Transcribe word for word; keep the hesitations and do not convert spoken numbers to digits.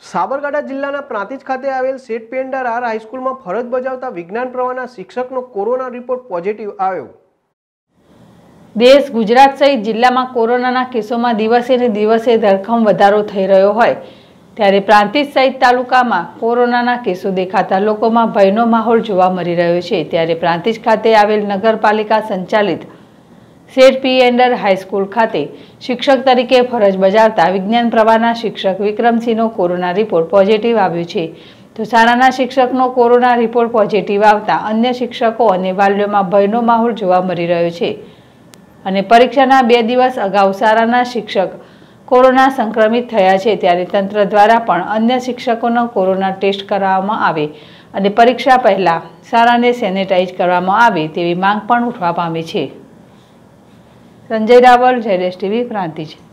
સાબરકાંઠા જિલ્લાના પ્રાંતિજ ખાતે આવેલ સેટ પેન્ડર આર હાઈસ્કૂલમાં ફરજ બજાવતા વિજ્ઞાન પ્રવાહના શિક્ષકનો કોરોના રિપોર્ટ પોઝિટિવ આવ્યો। દેશ ગુજરાત સહિત જિલ્લામાં કોરોનાના કેસોમાં દિવસે ને દિવસે ધરખમ વધારો થઈ રહ્યો હોય ત્યારે પ્રાંતિજ સહિત તાલુકામાં કોરોનાના કેસો દેખાતા લોકોમાં ભયનો માહોલ જોવા મળી રહ્યો છે। ત્યારે પ્રાંતિજ ખાતે આવેલ નગરપાલિકા સંચાલિત સેટ પેન્ડર હાઈસ્કૂલ ખાતે શિક્ષક તરીકે ફરજ બજાવતા વિજ્ઞાન પ્રવાહના શિક્ષક વિક્રમસિંહનો કોરોના રિપોર્ટ પોઝિટિવ આવ્યો છે। તો શાળાના શિક્ષકનો કોરોના રિપોર્ટ પોઝિટિવ આવતા અન્ય શિક્ષકો અને વાલીઓમાં ભયનો માહોલ જોવા મળી રહ્યો છે અને પરીક્ષાના બે દિવસ અગાઉ શાળાના શિક્ષક કોરોના સંક્રમિત થયા છે। ત્યારે તંત્ર દ્વારા પણ અન્ય શિક્ષકોનો કોરોના ટેસ્ટ કરાવવામાં આવે અને પરીક્ષા પહેલા શાળાને સેનેટાઈઝ કરવામાં આવે તેવી માંગ પણ ઉઠવા પામી છે। સંજય રાવલ, જેડેશ ટીવી, પ્રાંતિજ।